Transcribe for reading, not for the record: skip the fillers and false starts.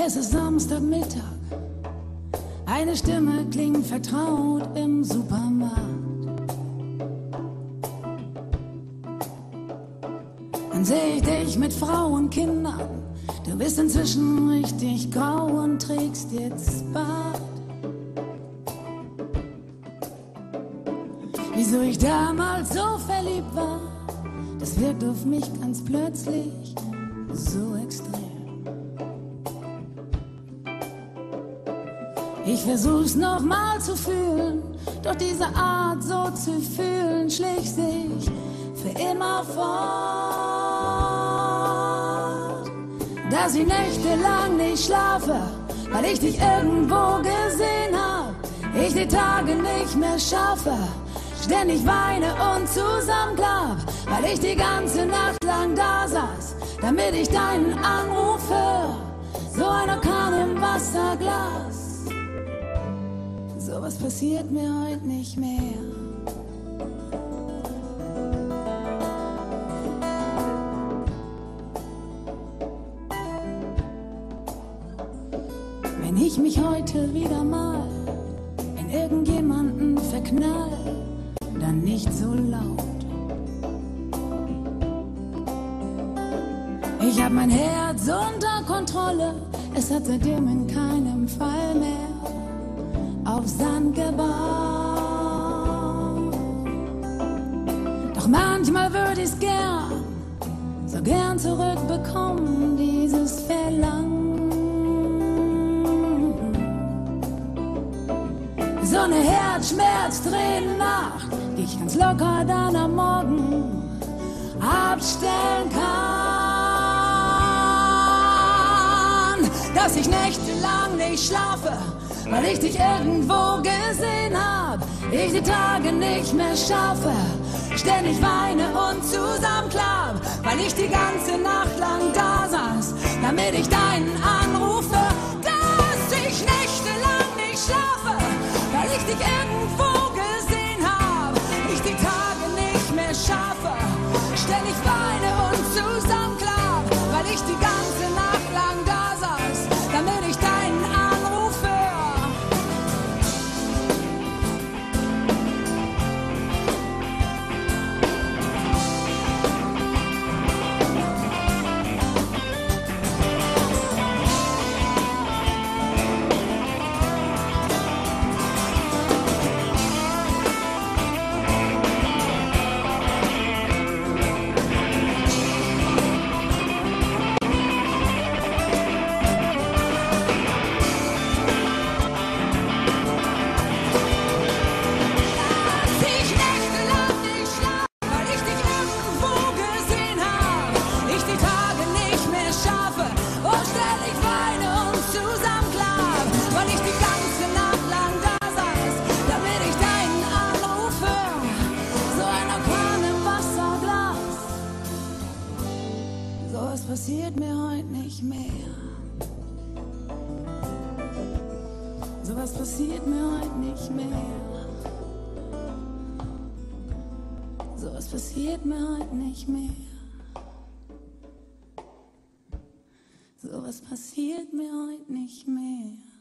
Es ist Samstagmittag, eine Stimme klingt vertraut im Supermarkt. Dann seh ich dich mit Frau und Kindern, du bist inzwischen richtig grau und trägst jetzt Bart. Wieso ich damals so verliebt war, das wirkt auf mich ganz plötzlich so extrem. Ich versuch's nochmal zu fühlen, doch diese Art so zu fühlen schlich sich für immer fort. Dass ich nächtelang nicht schlafe, weil ich dich irgendwo gesehen hab, ich die Tage nicht mehr schaffe, ständig weine und zusammenklapp, weil ich die ganze Nacht lang da saß, damit ich deinen Anruf hör, so ein Orkan im Wasserglas. Sowas passiert mir heute nicht mehr. Wenn ich mich heute wieder mal in irgendjemanden verknall, dann nicht so laut. Ich hab mein Herz unter Kontrolle, es hat seitdem in keinem Fall mehr auf Sand gebaut. Doch manchmal würde ich's gern, so gern zurückbekommen, dieses Verlangen. So eine Herzschmerz-Tränennacht, die ich ganz locker dann am Morgen abstellen kann. Dass ich nächtelang nicht schlafe, weil ich dich irgendwo gesehen hab, ich die Tage nicht mehr schaffe, ständig weine und zusammenklapp, weil ich die ganze Nacht lang da saß, damit ich deinen anrufe. Dass ich nächtelang nicht schlafe, weil ich dich irgendwo gesehen hab, ich die Tage nicht mehr schaffe, ständig weine und zusammenklapp, weil ich die ganze Nacht lang da saß, damit ich deinen Anruf hör. Passiert mir heute nicht mehr. Sowas passiert mir heute nicht mehr. Sowas passiert mir heute nicht mehr. Sowas passiert mir heute nicht mehr.